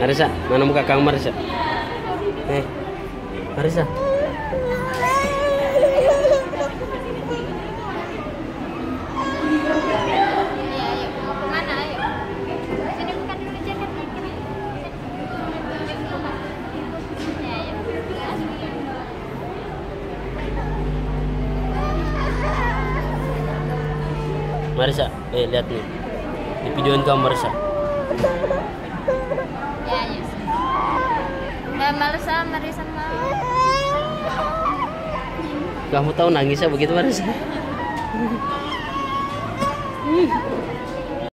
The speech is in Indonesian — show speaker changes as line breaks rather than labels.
Marisa, mana muka kamu Marisa? Marisa. Marisa, lihat nih. Di videoin kamu Marisa.
Ya. Nggak Marisa mau.
Kamu tahu nangisnya begitu Marisa?